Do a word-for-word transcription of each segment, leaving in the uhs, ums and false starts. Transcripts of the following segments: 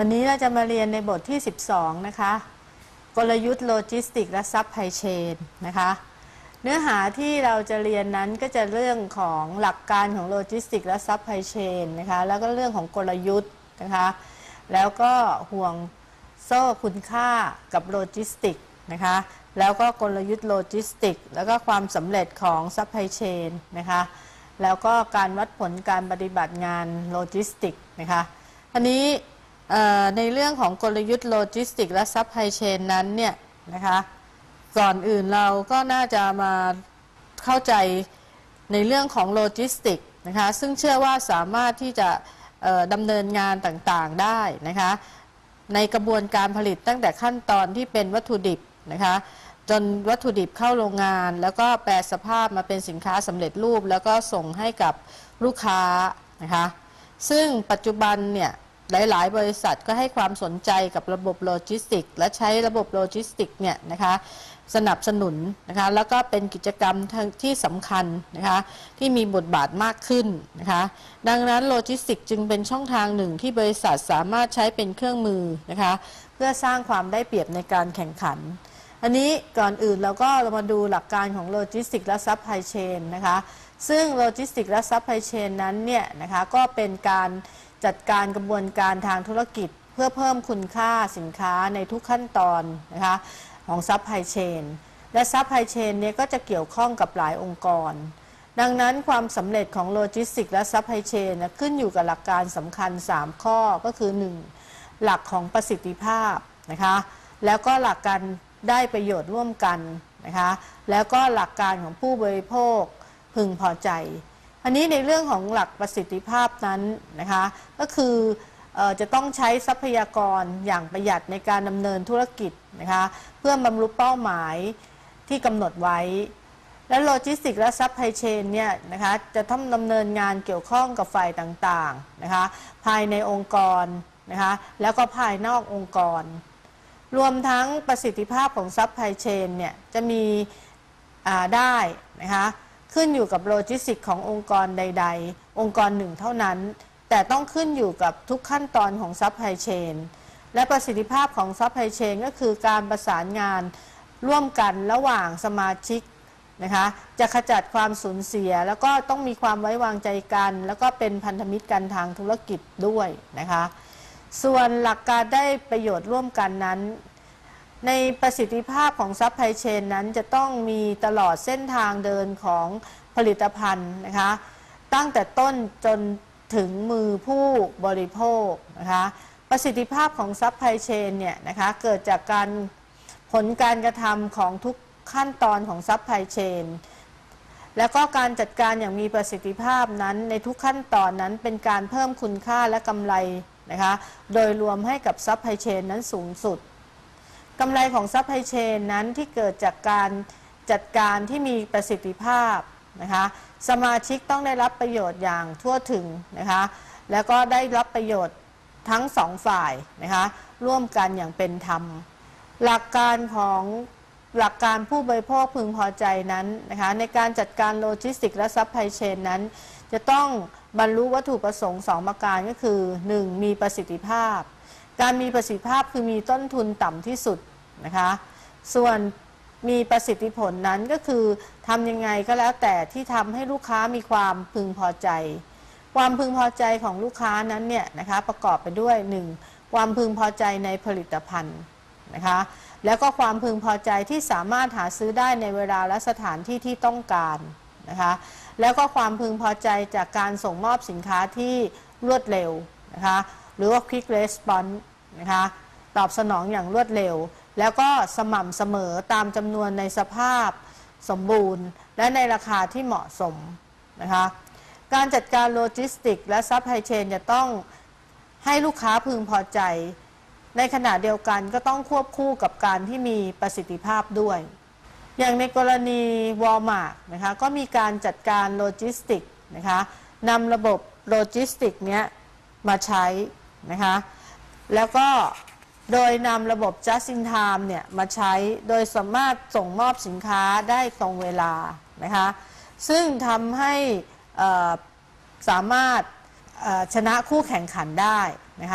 วันนี้เราจะมาเรียนในบทที่สิบสองนะคะกลยุทธ์โลจิสติกและซัพพลายเชนนะคะเนื้อหาที่เราจะเรียนนั้นก็จะเรื่องของหลักการของโลจิสติกและซัพพลายเชนนะคะแล้วก็เรื่องของกลยุทธ์นะคะแล้วก็ห่วงโซ่คุณค่ากับโลจิสติกนะคะแล้วก็กลยุทธ์โลจิสติกแล้วก็ความสำเร็จของซัพพลายเชนนะคะแล้วก็การวัดผลการปฏิบัติงานโลจิสติกนะคะอันนี้ในเรื่องของกลยุทธ์โลจิสติกและซัพพลายเชนนั้นเนี่ยนะคะก่อนอื่นเราก็น่าจะมาเข้าใจในเรื่องของโลจิสติกนะคะซึ่งเชื่อว่าสามารถที่จะดำเนินงานต่างๆได้นะคะในกระบวนการผลิตตั้งแต่ขั้นตอนที่เป็นวัตถุดิบนะคะจนวัตถุดิบเข้าโรงงานแล้วก็แปรสภาพมาเป็นสินค้าสำเร็จรูปแล้วก็ส่งให้กับลูกค้านะคะซึ่งปัจจุบันเนี่ยหลายๆบริษัทก็ให้ความสนใจกับระบบโลจิสติกและใช้ระบบโลจิสติกเนี่ยนะคะสนับสนุนนะคะแล้วก็เป็นกิจกรรมที่สำคัญนะคะที่มีบทบาทมากขึ้นนะคะดังนั้นโลจิสติกจึงเป็นช่องทางหนึ่งที่บริษัทสามารถใช้เป็นเครื่องมือนะคะเพื่อสร้างความได้เปรียบในการแข่งขันอันนี้ก่อนอื่นเราก็เรามาดูหลักการของโลจิสติกและซัพพลายเชนนะคะซึ่งโลจิสติกและซัพพลายเชนนั้นเนี่ยนะคะก็เป็นการจัดการกระบวนการทางธุรกิจเพื่อเพิ่มคุณค่าสินค้าในทุกขั้นตอนนะคะของซัพพลายเชนและซัพพลายเชนเนี่ยก็จะเกี่ยวข้องกับหลายองค์กรดังนั้นความสำเร็จของโลจิสติกและซัพพลายเชนขึ้นอยู่กับหลักการสำคัญสามข้อก็คือหนึ่งหลักของประสิทธิภาพนะคะแล้วก็หลักการได้ประโยชน์ร่วมกันนะคะแล้วก็หลักการของผู้บริโภคพึงพอใจอันนี้ในเรื่องของหลักประสิทธิภาพนั้นนะคะก็คือเอ่อจะต้องใช้ทรัพยากรอย่างประหยัดในการดำเนินธุรกิจนะคะเพื่อบรรลุเป้าหมายที่กำหนดไว้และโลจิสติกและซัพพลายเชนเนี่ยนะคะจะต้องดำเนินงานเกี่ยวข้องกับฝ่ายต่างๆนะคะภายในองค์กรนะคะแล้วก็ภายนอกองค์กรรวมทั้งประสิทธิภาพของซัพพลายเชนเนี่ยจะมีได้นะคะขึ้นอยู่กับโลจิสติกขององค์กรใดๆองค์กรหนึ่งเท่านั้นแต่ต้องขึ้นอยู่กับทุกขั้นตอนของซัพพลายเชนและประสิทธิภาพของซัพพลายเชนก็คือการประสานงานร่วมกันระหว่างสมาชิกนะคะจะขจัดความสูญเสียแล้วก็ต้องมีความไว้วางใจกันแล้วก็เป็นพันธมิตรกันทางธุรกิจด้วยนะคะส่วนหลักการได้ประโยชน์ร่วมกันนั้นในประสิทธิภาพของซัพพลายเชนนั้นจะต้องมีตลอดเส้นทางเดินของผลิตภัณฑ์นะคะตั้งแต่ต้นจนถึงมือผู้บริโภคนะคะประสิทธิภาพของซัพพลายเชนเนี่ยนะคะเกิดจากการผลการกระทำของทุกขั้นตอนของซัพพลายเชนแล้วก็การจัดการอย่างมีประสิทธิภาพนั้นในทุกขั้นตอนนั้นเป็นการเพิ่มคุณค่าและกำไรนะคะโดยรวมให้กับซัพพลายเชนนั้นสูงสุดกำไรของซัพพลายเชนนั้นที่เกิดจากการจัดการที่มีประสิทธิภาพนะคะสมาชิกต้องได้รับประโยชน์อย่างทั่วถึงนะคะแล้วก็ได้รับประโยชน์ทั้งสองฝ่ายนะคะร่วมกันอย่างเป็นธรรมหลักการของหลักการผู้บริโภคพึงพอใจนั้นนะคะในการจัดการโลจิสติกและซัพพลายเชนนั้นจะต้องบรรลุวัตถุประสงค์สองประการก็คือหนึ่งมีประสิทธิภาพการมีประสิทธิภาพคือมีต้นทุนต่ำที่สุดนะคะส่วนมีประสิทธิผลนั้นก็คือทำยังไงก็แล้วแต่ที่ทำให้ลูกค้ามีความพึงพอใจความพึงพอใจของลูกค้านั้นเนี่ยนะคะประกอบไปด้วยหนึ่งความพึงพอใจในผลิตภัณฑ์นะคะแล้วก็ความพึงพอใจที่สามารถหาซื้อได้ในเวลาและสถานที่ที่ต้องการนะคะแล้วก็ความพึงพอใจจากการส่งมอบสินค้าที่รวดเร็วนะคะหรือว่า quick response นะคะตอบสนองอย่างรวดเร็วแล้วก็สม่ำเสมอตามจำนวนในสภาพสมบูรณ์และในราคาที่เหมาะสมนะคะการจัดการโลจิสติกและซัพพลายเชนจะต้องให้ลูกค้าพึงพอใจในขณะเดียวกันก็ต้องควบคู่กับการที่มีประสิทธิภาพด้วยอย่างในกรณีวอลมาร์ทนะคะก็มีการจัดการโลจิสติกนะคะนำระบบโลจิสติกเนี้ยมาใช้นะคะแล้วก็โดยนำระบบ just in time เนี่ยมาใช้โดยสามารถส่งมอบสินค้าได้ตรงเวลานะคะซึ่งทำให้สามารถชนะคู่แข่งขันได้นะคะ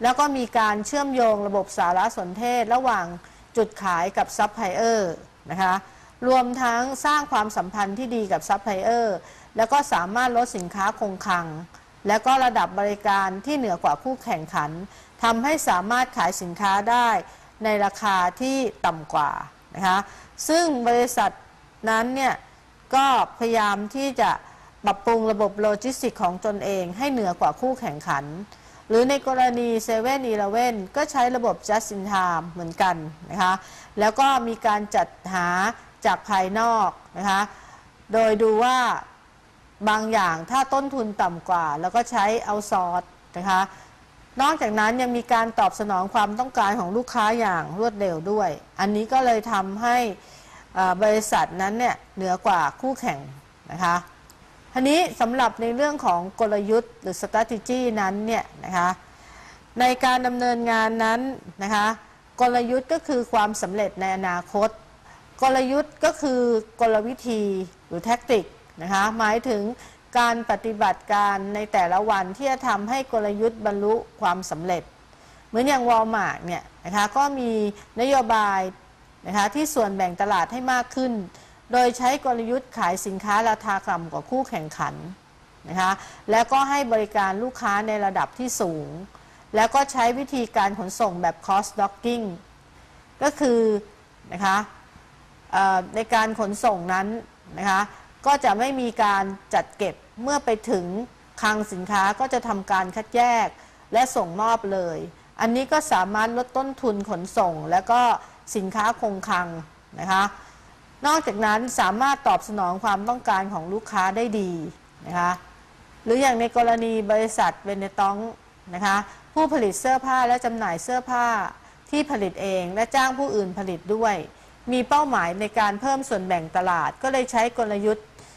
แล้วก็มีการเชื่อมโยงระบบสารสนเทศระหว่างจุดขายกับซัพพลายเออร์นะคะรวมทั้งสร้างความสัมพันธ์ที่ดีกับซัพพลายเออร์แล้วก็สามารถลดสินค้าคงคลังและก็ระดับบริการที่เหนือกว่าคู่แข่งขันทำให้สามารถขายสินค้าได้ในราคาที่ต่ำกว่านะคะซึ่งบริษัทนั้นเนี่ยก็พยายามที่จะปรับปรุงระบบโลจิสติกของตนเองให้เหนือกว่าคู่แข่งขันหรือในกรณี เซเว่น อีเลฟเว่น ก็ใช้ระบบ just in time เหมือนกันนะคะแล้วก็มีการจัดหาจากภายนอกนะคะโดยดูว่าบางอย่างถ้าต้นทุนต่ำกว่าแล้วก็ใช้เอาซอร์สนะคะนอกจากนั้นยังมีการตอบสนองความต้องการของลูกค้าอย่างรวดเร็วด้วยอันนี้ก็เลยทำให้บริษัทนั้นเนี่ยเหนือกว่าคู่แข่งนะคะทีนี้สำหรับในเรื่องของกลยุทธ์หรือ strategy นั้นเนี่ยนะคะในการดำเนินงานนั้นนะคะกลยุทธ์ก็คือความสำเร็จในอนาคตกลยุทธ์ก็คือกลวิธีหรือแท็กติกนะคะหมายถึงการปฏิบัติการในแต่ละวันที่จะทำให้กลยุทธ์บรรลุความสำเร็จเหมือนอย่างวอลมาร์ทเนี่ยนะคะก็มีนโยบายนะคะที่ส่วนแบ่งตลาดให้มากขึ้นโดยใช้กลยุทธ์ขายสินค้าราคาต่ำกว่าคู่แข่งขันนะคะแล้วก็ให้บริการลูกค้าในระดับที่สูงแล้วก็ใช้วิธีการขนส่งแบบ cost docking ก็คือนะคะในการขนส่งนั้นนะคะก็จะไม่มีการจัดเก็บเมื่อไปถึงคลังสินค้าก็จะทำการคัดแยกและส่งมอบเลยอันนี้ก็สามารถลดต้นทุนขนส่งและก็สินค้าคงคลังนะคะนอกจากนั้นสามารถตอบสนองความต้องการของลูกค้าได้ดีนะคะหรืออย่างในกรณีบริษัทเบเนตองนะคะผู้ผลิตเสื้อผ้าและจำหน่ายเสื้อผ้าที่ผลิตเองและจ้างผู้อื่นผลิตด้วยมีเป้าหมายในการเพิ่มส่วนแบ่งตลาดก็เลยใช้กลยุทธ์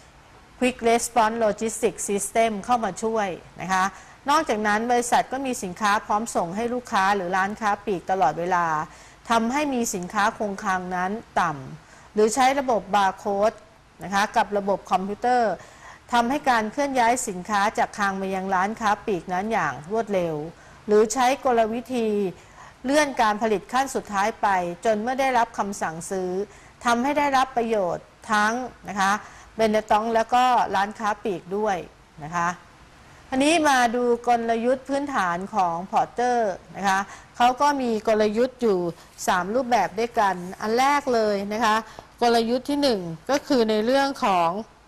Quick Response Logistics System เข้ามาช่วยนะคะนอกจากนั้นบริษัทก็มีสินค้าพร้อมส่งให้ลูกค้าหรือร้านค้าปลีกตลอดเวลาทำให้มีสินค้าคงคลังนั้นต่ำหรือใช้ระบบบาร์โค้ดนะคะกับระบบคอมพิวเตอร์ทำให้การเคลื่อนย้ายสินค้าจากคลังมายังร้านค้าปลีกนั้นอย่างรวดเร็วหรือใช้กลวิธีเลื่อนการผลิตขั้นสุดท้ายไปจนเมื่อได้รับคำสั่งซื้อทำให้ได้รับประโยชน์ทั้งนะคะเบเนตองแล้วก็ร้านค้าปลีกด้วยนะคะอันนี้มาดูกลยุทธ์พื้นฐานของพอร์เตอร์นะคะเขาก็มีกลยุทธ์อยู่สามรูปแบบด้วยกันอันแรกเลยนะคะกลยุทธ์ที่หนึ่งก็คือในเรื่องของ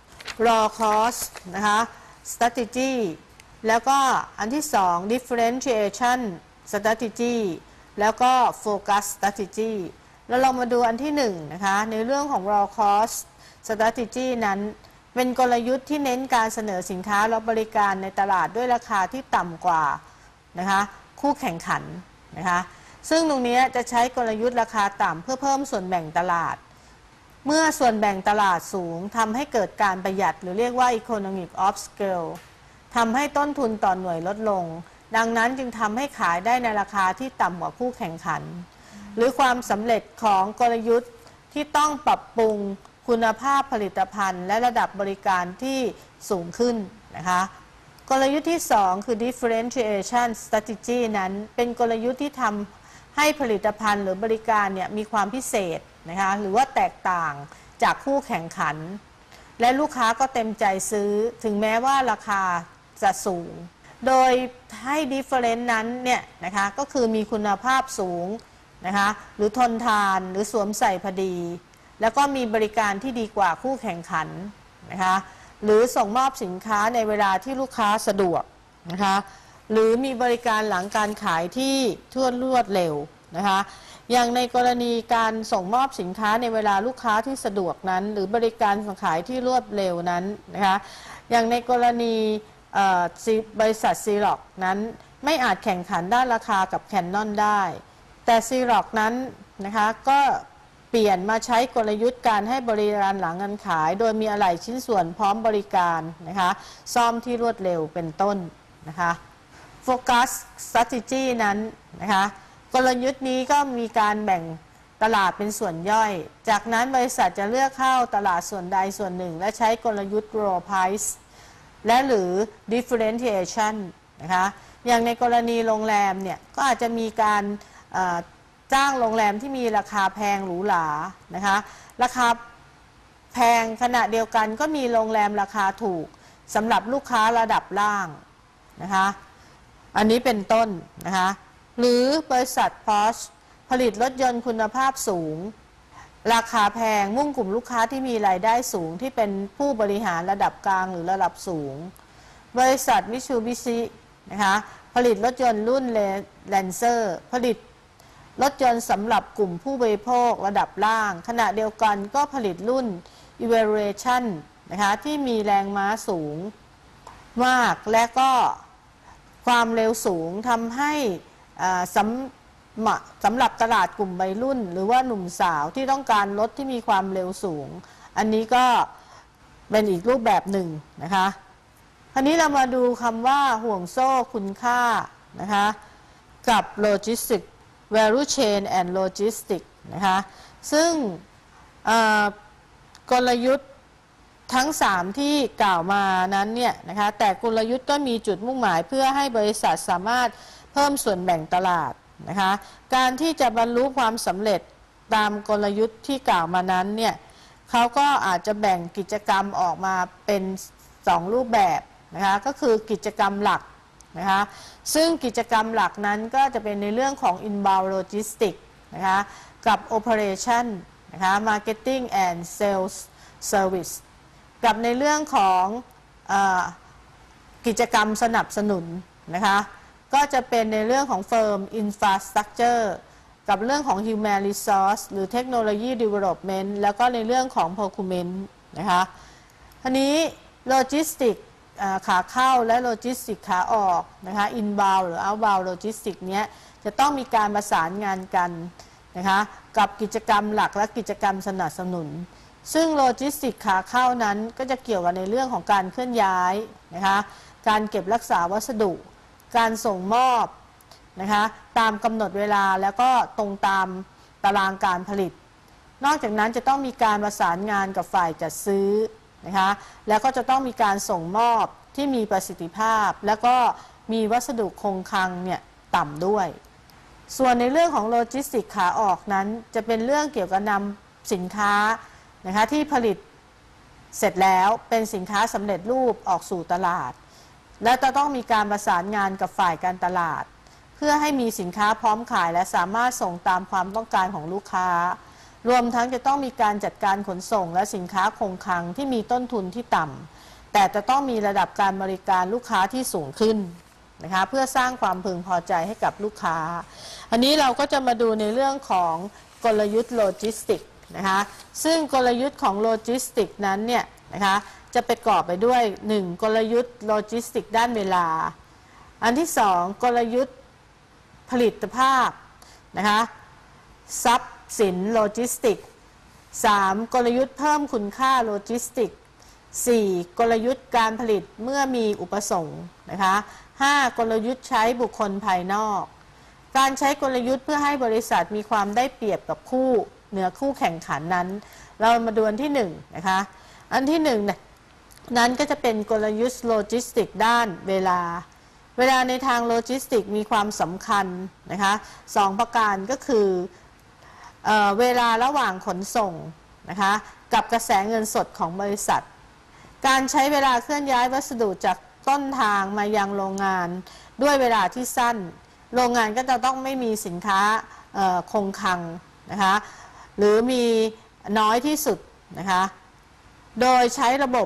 raw cost นะคะ strategy แล้วก็อันที่สอง differentiation strategy แล้วก็ focus strategy แล้วเรามาดูอันที่หนึ่งนะคะในเรื่องของ raw cost strategy นั้นเป็นกลยุทธ์ที่เน้นการเสนอสินค้าและบริการในตลาดด้วยราคาที่ต่ำกว่านะคะคู่แข่งขันนะคะซึ่งตรงนี้จะใช้กลยุทธ์ราคาต่ำเพื่อเพิ่มส่วนแบ่งตลาดเมื่อส่วนแบ่งตลาดสูงทำให้เกิดการประหยัดหรือเรียกว่า economic of scale ทำให้ต้นทุนต่อหน่วยลดลงดังนั้นจึงทำให้ขายได้ในราคาที่ต่ำกว่าคู่แข่งขันหรือความสำเร็จของกลยุทธ์ที่ต้องปรับปรุงคุณภาพผลิตภัณฑ์และระดับบริการที่สูงขึ้นนะคะกลยุทธ์ที่สองคือ differentiation strategy นั้นเป็นกลยุทธ์ที่ทำให้ผลิตภัณฑ์หรือบริการเนี่ยมีความพิเศษนะคะหรือว่าแตกต่างจากคู่แข่งขันและลูกค้าก็เต็มใจซื้อถึงแม้ว่าราคาจะสูงโดยให้ difference นั้นเนี่ยนะคะก็คือมีคุณภาพสูงนะคะหรือทนทานหรือสวมใส่พอดีแล้วก็มีบริการที่ดีกว่าคู่แข่งขันนะคะหรือส่งมอบสินค้าในเวลาที่ลูกค้าสะดวกนะคะหรือมีบริการหลังการขายที่ทั่วรวดเร็วนะคะอย่างในกรณีการส่งมอบสินค้าในเวลาลูกค้าที่สะดวกนั้นหรือบริการขายที่รวดเร็วนั้นนะคะอย่างในกรณีบริษัทซีล็อกนั้นไม่อาจแข่งขันด้านราคากับแคนนอนได้แต่ซีล็อกนั้นนะคะก็เปลี่ยนมาใช้กลยุทธ์การให้บริการหลังการขายโดยมีอะไหล่ชิ้นส่วนพร้อมบริการนะคะซ่อมที่รวดเร็วเป็นต้นนะคะโฟกัส strategy นั้นนะคะกลยุทธ์นี้ก็มีการแบ่งตลาดเป็นส่วนย่อยจากนั้นบริษัทจะเลือกเข้าตลาดส่วนใดส่วนหนึ่งและใช้กลยุทธ์ grow price และหรือ differentiation นะคะอย่างในกรณีโรงแรมเนี่ยก็อาจจะมีการจ้างโรงแรมที่มีราคาแพงหรูหรานะคะราคาแพงขณะเดียวกันก็มีโรงแรมราคาถูกสำหรับลูกค้าระดับล่างนะคะอันนี้เป็นต้นนะคะหรือบริษัท Porsche ผลิตรถยนต์คุณภาพสูงราคาแพงมุ่งกลุ่มลูกค้าที่มีรายได้สูงที่เป็นผู้บริหารระดับกลางหรือระดับสูงบริษัท Mitsubishi นะคะผลิตรถยนต์รุ่น Lancer ผลิตรถยนต์สำหรับกลุ่มผู้บริโภคระดับล่างขณะเดียวกันก็ผลิตรุ่น Evaluation นะคะที่มีแรงม้าสูงมากและก็ความเร็วสูงทำให้สำสำหรับตลาดกลุ่มวัยรุ่นหรือว่าหนุ่มสาวที่ต้องการรถที่มีความเร็วสูงอันนี้ก็เป็นอีกรูปแบบหนึ่งนะคะคราวนี้เรามาดูคำว่าห่วงโซ่คุณค่านะคะกับ Logistics Value Chain and Logistics นะคะซึ่งกลยุทธ์ทั้งสามที่กล่าวมานั้นเนี่ยนะคะแต่กลยุทธ์ก็มีจุดมุ่งหมายเพื่อให้บริษัทสามารถเพิ่มส่วนแบ่งตลาดนะคะการที่จะบรรลุความสำเร็จตามกลยุทธ์ที่กล่าวมานั้นเนี่ยเขาก็อาจจะแบ่งกิจกรรมออกมาเป็นสองรูปแบบนะคะก็คือกิจกรรมหลักนะคะซึ่งกิจกรรมหลักนั้นก็จะเป็นในเรื่องของ inbound logistics นะคะกับ operation นะคะ marketing and sales service กับในเรื่องของเอ่อกิจกรรมสนับสนุนนะคะก็จะเป็นในเรื่องของ firm infrastructure กับเรื่องของ human resource หรือ technology development แล้วก็ในเรื่องของ procurement นะคะทีนี้ logistics ขาเข้าและ logistics ขาออกนะคะ inbound หรือ outbound logistics เนี้ยจะต้องมีการประสานงานกันนะคะกับกิจกรรมหลักและกิจกรรมสนับสนุนซึ่งโลจิสติกขาเข้านั้นก็จะเกี่ยวกับในเรื่องของการเคลื่อนย้ายนะคะการเก็บรักษาวัสดุการส่งมอบนะคะตามกำหนดเวลาแล้วก็ตรงตามตารางการผลิตนอกจากนั้นจะต้องมีการประสานงานกับฝ่ายจัดซื้อนะคะแล้วก็จะต้องมีการส่งมอบที่มีประสิทธิภาพแล้วก็มีวัสดุคงคลังเนี่ยต่ำด้วยส่วนในเรื่องของโลจิสติกขาออกนั้นจะเป็นเรื่องเกี่ยวกับนำสินค้านะคะที่ผลิตเสร็จแล้วเป็นสินค้าสำเร็จรูปออกสู่ตลาดและจะต้องมีการประสานงานกับฝ่ายการตลาดเพื่อให้มีสินค้าพร้อมขายและสามารถส่งตามความต้องการของลูกค้ารวมทั้งจะต้องมีการจัดการขนส่งและสินค้าคงคลังที่มีต้นทุนที่ต่ำแต่จะต้องมีระดับการบริการลูกค้าที่สูงขึ้นนะคะเพื่อสร้างความพึงพอใจให้กับลูกค้าอันนี้เราก็จะมาดูในเรื่องของกลยุทธ์โลจิสติกนะคะซึ่งกลยุทธ์ของโลจิสติกนั้นเนี่ยนะคะจะประกอบไปด้วยหนึ่งกลยุทธ์โลจิสติกด้านเวลาอันที่สองกลยุทธ์ผลิตภาพนะคะทรัพย์สินโลจิสติกสามกลยุทธ์เพิ่มคุณค่าโลจิสติกสี่กลยุทธ์การผลิตเมื่อมีอุปสงค์นะคะห้ากลยุทธ์ใช้บุคคลภายนอกการใช้กลยุทธ์เพื่อให้บริษัทมีความได้เปรียบกับคู่เหนือคู่แข่งขันนั้นเรามาดูอันที่หนึ่งนะคะอันที่หนึ่งนั้นก็จะเป็นกลยุทธ์โลจิสติกด้านเวลาเวลาในทางโลจิสติกมีความสำคัญนะคะสองประการก็คือเอ่อเวลาระหว่างขนส่งนะคะกับกระแสเงินสดของบริษัทการใช้เวลาเคลื่อนย้ายวัสดุจากต้นทางมายังโรงงานด้วยเวลาที่สั้นโรงงานก็จะต้องไม่มีสินค้าคงคลังนะคะหรือมีน้อยที่สุดนะคะโดยใช้ระบบ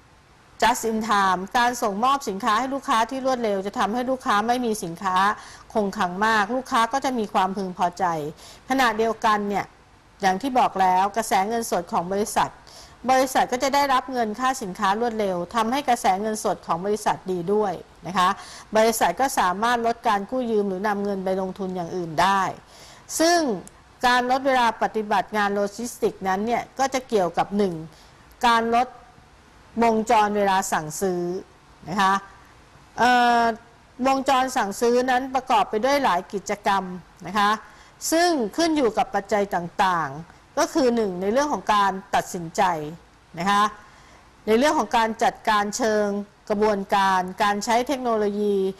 just in time การส่งมอบสินค้าให้ลูกค้าที่รวดเร็วจะทำให้ลูกค้าไม่มีสินค้าคงคลังมากลูกค้าก็จะมีความพึงพอใจขณะเดียวกันเนี่ยอย่างที่บอกแล้วกระแสเงินสดของบริษัทบริษัทก็จะได้รับเงินค่าสินค้ารวดเร็วทำให้กระแสเงินสดของบริษัทดีด้วยนะคะบริษัทก็สามารถลดการกู้ยืมหรือนำเงินไปลงทุนอย่างอื่นได้ซึ่งการลดเวลาปฏิบัติงานโลจิสติกนั้นเนี่ยก็จะเกี่ยวกับหนึ่งการลดวงจรเวลาสั่งซื้อนะคะวงจรสั่งซื้อนั้นประกอบไปด้วยหลายกิจกรรมนะคะซึ่งขึ้นอยู่กับปัจจัยต่างๆก็คือหนึ่งในเรื่องของการตัดสินใจนะคะในเรื่องของการจัดการเชิงกระบวนการการใช้เทคโนโลยี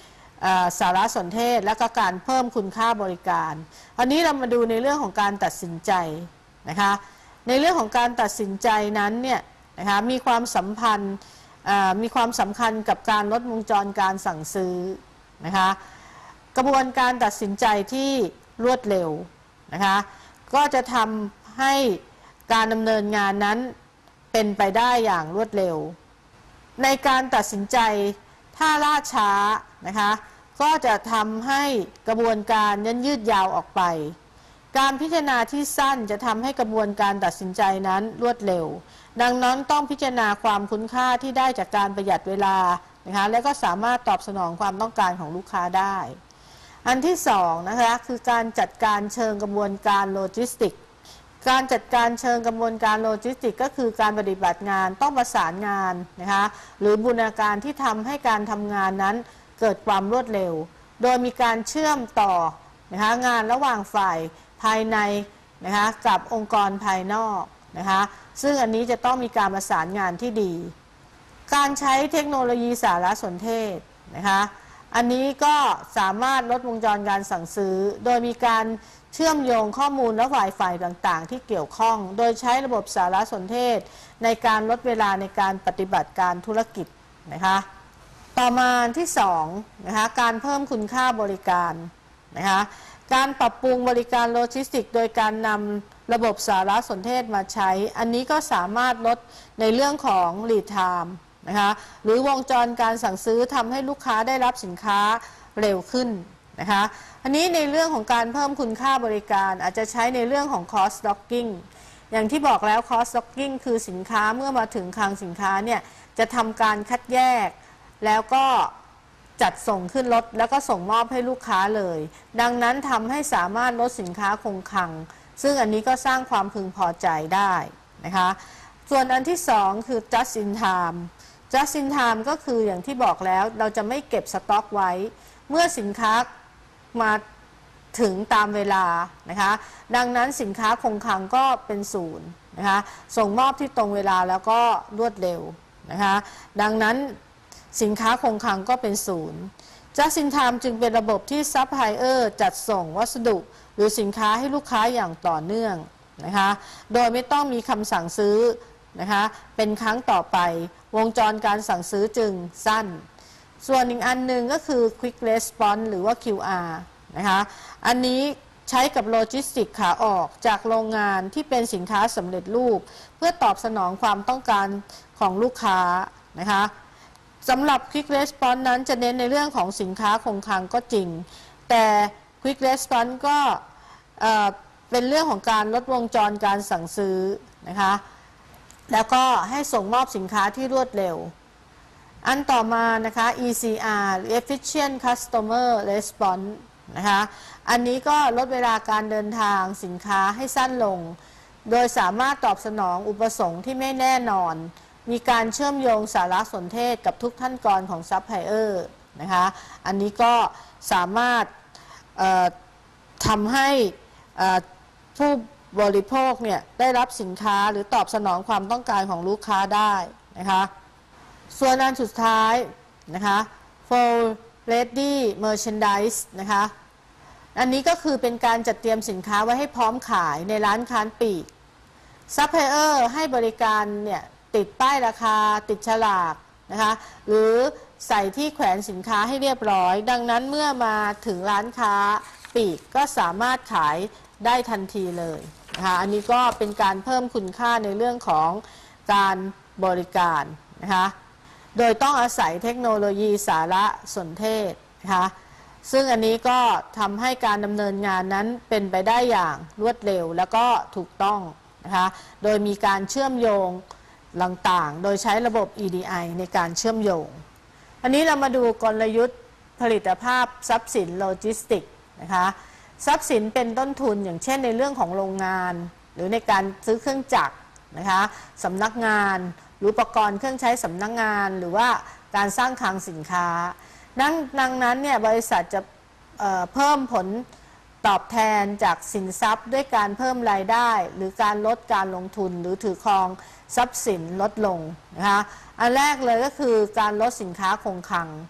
สารสนเทศและก็การเพิ่มคุณค่าบริการอันนี้เรามาดูในเรื่องของการตัดสินใจนะคะในเรื่องของการตัดสินใจนั้นเนี่ยนะคะมีความสัมพันธ์มีความสำคัญกับการลดวงจรการสั่งซื้อนะคะกระบวนการตัดสินใจที่รวดเร็วนะคะก็จะทำให้การดำเนินงานนั้นเป็นไปได้อย่างรวดเร็วในการตัดสินใจถ้าล่าช้านะคะก็จะทำให้กระบวนการนั้นยืดยาวออกไปการพิจารณาที่สั้นจะทำให้กระบวนการตัดสินใจนั้นรวดเร็วดังนั้นต้องพิจารณาความคุ้มค่าที่ได้จากการประหยัดเวลานะคะและก็สามารถตอบสนองความต้องการของลูกค้าได้อันที่สองนะคะคือการจัดการเชิงกระบวนการโลจิสติกการจัดการเชิงกระบวนการโลจิสติกก็คือการปฏิบัติงานต้องประสานงานนะคะหรือบูรณาการที่ทำให้การทำงานนั้นเกิดความรวดเร็วโดยมีการเชื่อมต่อนะคะงานระหว่างฝ่ายภายในนะคะกับองค์กรภายนอกนะคะซึ่งอันนี้จะต้องมีการประสานงานที่ดีการใช้เทคโนโลยีสารสนเทศนะคะอันนี้ก็สามารถลดวงจรการสั่งซื้อโดยมีการเชื่อมโยงข้อมูลและฝ่ายฝ่ายต่างๆที่เกี่ยวข้องโดยใช้ระบบสารสนเทศในการลดเวลาในการปฏิบัติการธุรกิจนะคะต่อมาที่สองนะคะการเพิ่มคุณค่าบริการนะคะการปรับปรุงบริการโลจิสติกโดยการนำระบบสารสนเทศมาใช้อันนี้ก็สามารถลดในเรื่องของ lead time นะคะหรือวงจรการสั่งซื้อทำให้ลูกค้าได้รับสินค้าเร็วขึ้นนะคะอันนี้ในเรื่องของการเพิ่มคุณค่าบริการอาจจะใช้ในเรื่องของ cost stocking อย่างที่บอกแล้ว cost stocking คือสินค้าเมื่อมาถึงคลังสินค้าเนี่ยจะทำการคัดแยกแล้วก็จัดส่งขึ้นรถแล้วก็ส่งมอบให้ลูกค้าเลยดังนั้นทำให้สามารถลดสินค้าคงคลังซึ่งอันนี้ก็สร้างความพึงพอใจได้นะคะส่วนอันที่สองคือ just in time just in time ก็คืออย่างที่บอกแล้วเราจะไม่เก็บสต็อกไว้เมื่อสินค้ามาถึงตามเวลานะคะดังนั้นสินค้าคงคลังก็เป็นศูนย์นะคะส่งมอบที่ตรงเวลาแล้วก็รวดเร็วนะคะดังนั้นสินค้าคงคลังก็เป็นศูนย์ Just in time จึงเป็นระบบที่ซัพพลายเออร์จัดส่งวัสดุหรือสินค้าให้ลูกค้าอย่างต่อเนื่องนะคะโดยไม่ต้องมีคำสั่งซื้อนะคะเป็นครั้งต่อไปวงจรการสั่งซื้อจึงสั้นส่วนอีกอันหนึ่งก็คือ Quick Response หรือว่า คิว อาร์ นะคะอันนี้ใช้กับโลจิสติกขาออกจากโรงงานที่เป็นสินค้าสำเร็จรูปเพื่อตอบสนองความต้องการของลูกค้านะคะสำหรับ Quick Response นั้นจะเน้นในเรื่องของสินค้าคงคลังก็จริงแต่ Quick Response ก็เอ่อเป็นเรื่องของการลดวงจรการสั่งซื้อนะคะแล้วก็ให้ส่งมอบสินค้าที่รวดเร็วอันต่อมานะคะ อี ซี อาร์ หรือ Efficient Customer Response นะคะอันนี้ก็ลดเวลาการเดินทางสินค้าให้สั้นลงโดยสามารถตอบสนองอุปสงค์ที่ไม่แน่นอนมีการเชื่อมโยงสารสนเทศกับทุกขั้นตอนของซัพพลายเออร์นะคะอันนี้ก็สามารถทำให้ผู้บริโภคเนี่ยได้รับสินค้าหรือตอบสนองความต้องการของลูกค้าได้นะคะส่วนอันสุดท้ายนะคะ for ready merchandise นะคะอันนี้ก็คือเป็นการจัดเตรียมสินค้าไว้ให้พร้อมขายในร้านค้าปลีกซัพพลายเออร์ให้บริการเนี่ยติดป้ายราคาติดฉลากนะคะหรือใส่ที่แขวนสินค้าให้เรียบร้อยดังนั้นเมื่อมาถึงร้านค้าปลีกก็สามารถขายได้ทันทีเลยนะคะอันนี้ก็เป็นการเพิ่มคุณค่าในเรื่องของการบริการนะคะโดยต้องอาศัยเทคโนโลยีสารสนเทศนะคะซึ่งอันนี้ก็ทำให้การดำเนินงานนั้นเป็นไปได้อย่างรวดเร็วแล้วก็ถูกต้องนะคะโดยมีการเชื่อมโยงต่างๆโดยใช้ระบบ อี ดี ไอ ในการเชื่อมโยงอันนี้เรามาดูกลยุทธ์ผลิตภาพทรัพย์สินโลจิสติกนะคะทรัพย์สินเป็นต้นทุนอย่างเช่นในเรื่องของโรงงานหรือในการซื้อเครื่องจักรนะคะสำนักงานหรืออุปกรณ์เครื่องใช้สำนักงานหรือว่าการสร้างคลังสินค้าดังดังนั้นเนี่ยบริษัทจะเอ่อเพิ่มผลตอบแทนจากสินทรัพย์ด้วยการเพิ่มรายได้หรือการลดการลงทุนหรือถือครองทรัพย์สินลดลงนะคะอันแรกเลยก็คือการลดสินค้าคงคลัง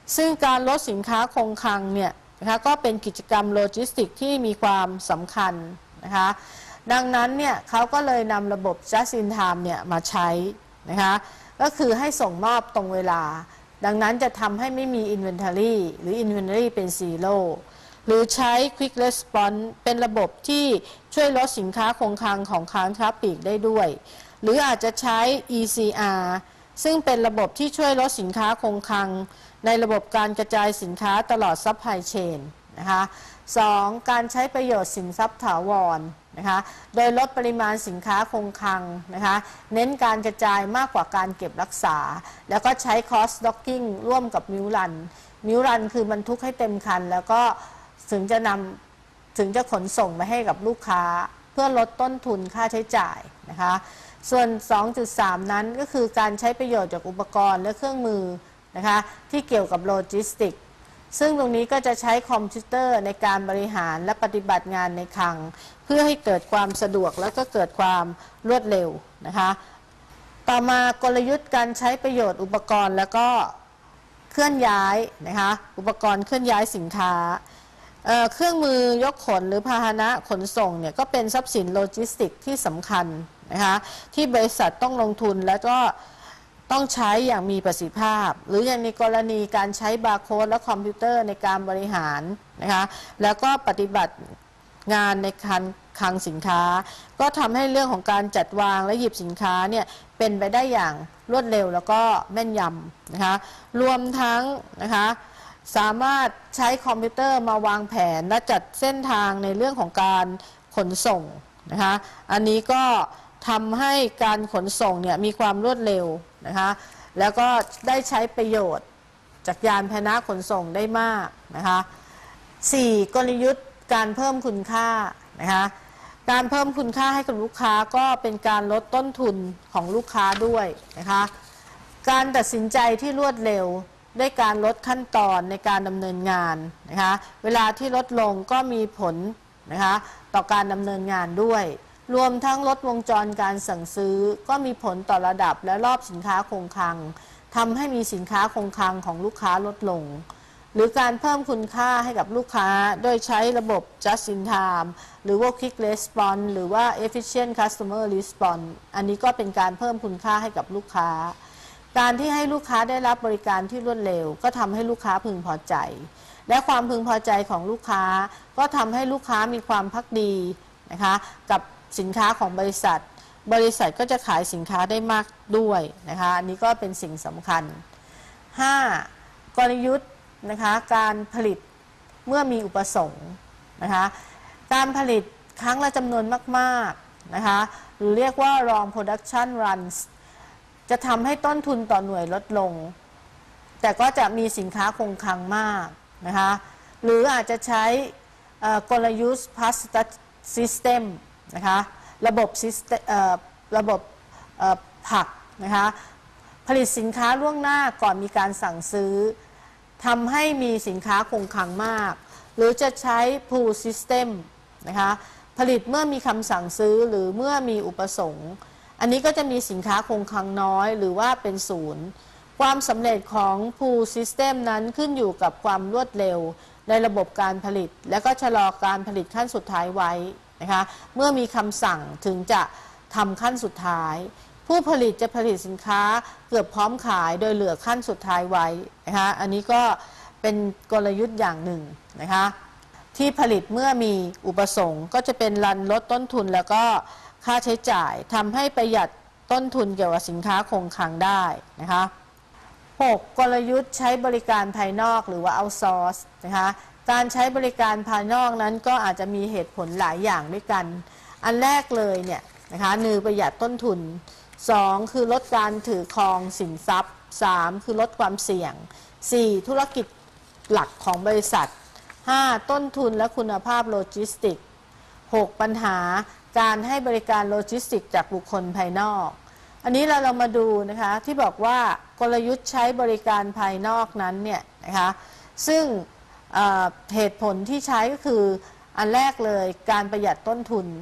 ซึ่งการลดสินค้าคงคลังเนี่ยนะคะก็เป็นกิจกรรมโลจิสติกที่มีความสำคัญนะคะดังนั้นเนี่ยเขาก็เลยนำระบบ just in time เนี่ยมาใช้นะคะก็คือให้ส่งมอบตรงเวลาดังนั้นจะทำให้ไม่มี inventory หรือ inventory เป็น zero หรือใช้ quick response เป็นระบบที่ช่วยลดสินค้าคงคลังของค้าค้าปลีกได้ด้วยหรืออาจจะใช้ อี ซี อาร์ ซึ่งเป็นระบบที่ช่วยลดสินค้าคงคลังในระบบการกระจายสินค้าตลอด supply chain นะคะสองการใช้ประโยชน์สินทรัพย์ถาวรนะคะโดยลดปริมาณสินค้าคงคลังนะคะเน้นการกระจายมากกว่าการเก็บรักษาแล้วก็ใช้ cross docking ร่วมกับมิวรันมิวรันคือบรรทุกให้เต็มคันแล้วก็ถึงจะนำถึงจะขนส่งไปให้กับลูกค้าเพื่อลดต้นทุนค่าใช้จ่ายนะคะส่วน สองจุดสาม นั้นก็คือการใช้ประโยชน์จากอุปกรณ์และเครื่องมือนะคะที่เกี่ยวกับโลจิสติกซึ่งตรงนี้ก็จะใช้คอมพิวเตอร์ในการบริหารและปฏิบัติงานในคลังเพื่อให้เกิดความสะดวกและก็เกิดความรวดเร็วนะคะต่อมากลยุทธ์การใช้ประโยชน์อุปกรณ์แล้วก็เคลื่อนย้ายนะคะอุปกรณ์เคลื่อนย้ายสินค้า เ, เครื่องมือยกขนหรือพาหนะขนส่งเนี่ยก็เป็นทรัพย์สินโลจิสติกที่สำคัญนะคะที่บริษัทต้องลงทุนและก็ต้องใช้อย่างมีประสิทธิภาพหรืออย่างในกรณีการใช้บาร์โค้ดและคอมพิวเตอร์ในการบริหารนะคะแล้วก็ปฏิบัติงานในคลังคลังสินค้าก็ทำให้เรื่องของการจัดวางและหยิบสินค้าเนี่ยเป็นไปได้อย่างรวดเร็วแล้วก็แม่นยำนะคะรวมทั้งนะคะสามารถใช้คอมพิวเตอร์มาวางแผนและจัดเส้นทางในเรื่องของการขนส่งนะคะอันนี้ก็ทำให้การขนส่งเนี่ยมีความรวดเร็วนะคะแล้วก็ได้ใช้ประโยชน์จากยานพาหนะขนส่งได้มากนะคะสี่กลยุทธ์การเพิ่มคุณค่านะคะการเพิ่มคุณค่าให้กับลูกค้าก็เป็นการลดต้นทุนของลูกค้าด้วยนะคะการตัดสินใจที่รวดเร็วด้วยการลดขั้นตอนในการดำเนินงานนะคะเวลาที่ลดลงก็มีผลนะคะต่อการดำเนินงานด้วยรวมทั้งลดวงจรการสั่งซื้อก็มีผลต่อระดับและรอบสินค้าคงคลังทำให้มีสินค้าคงคลังของลูกค้าลดลงหรือการเพิ่มคุณค่าให้กับลูกค้าโดยใช้ระบบ just in time หรือว่า quick response หรือว่า efficient customer response อันนี้ก็เป็นการเพิ่มคุณค่าให้กับลูกค้าการที่ให้ลูกค้าได้รับบริการที่รวดเร็วก็ทำให้ลูกค้าพึงพอใจและความพึงพอใจของลูกค้าก็ทำให้ลูกค้ามีความภักดีนะคะกับสินค้าของบริษัทบริษัทก็จะขายสินค้าได้มากด้วยนะคะอันนี้ก็เป็นสิ่งสำคัญ ห้า กลยุทธ์นะคะการผลิตเมื่อมีอุปสงค์นะคะการผลิตครั้งละจำนวนมากๆนะคะหรือเรียกว่า long production runs จะทำให้ต้นทุนต่อหน่วยลดลงแต่ก็จะมีสินค้าคงคลังมากนะคะหรืออาจจะใช้กลยุทธ์ Plus System นะคะระบบระบบผักนะคะผลิตสินค้าล่วงหน้าก่อนมีการสั่งซื้อทำให้มีสินค้าคงคลังมากหรือจะใช้ Pull System นะคะผลิตเมื่อมีคำสั่งซื้อหรือเมื่อมีอุปสงค์อันนี้ก็จะมีสินค้าคงคลังน้อยหรือว่าเป็นศูนย์ความสำเร็จของ Pull System นั้นขึ้นอยู่กับความรวดเร็วในระบบการผลิตและก็ชะลอการผลิตขั้นสุดท้ายไว้นะคะเมื่อมีคำสั่งถึงจะทำขั้นสุดท้ายผู้ผลิตจะผลิตสินค้าเกือบพร้อมขายโดยเหลือขั้นสุดท้ายไว้นะคะอันนี้ก็เป็นกลยุทธ์อย่างหนึ่งนะคะที่ผลิตเมื่อมีอุปสงค์ก็จะเป็นรันลดต้นทุนแล้วก็ค่าใช้จ่ายทำให้ประหยัดต้นทุนเกี่ยวกับสินค้าคงคลังได้นะคะหกกลยุทธ์ใช้บริการภายนอกหรือว่า outsource นะคะการใช้บริการภายนอกนั้นก็อาจจะมีเหตุผลหลายอย่างด้วยกันอันแรกเลยเนี่ยนะคะหนึ่งประหยัดต้นทุนสองคือลดการถือครองสินทรัพย์สามคือลดความเสี่ยงสี่ธุรกิจหลักของบริษัทห้าต้นทุนและคุณภาพโลจิสติกหกปัญหาการให้บริการโลจิสติกจากบุคคลภายนอกอันนี้เราเรามาดูนะคะที่บอกว่ากลยุทธ์ใช้บริการภายนอกนั้นเนี่ยนะคะซึ่งเหตุผลที่ใช้ก็คืออันแรกเลยการประหยัดต้นทุน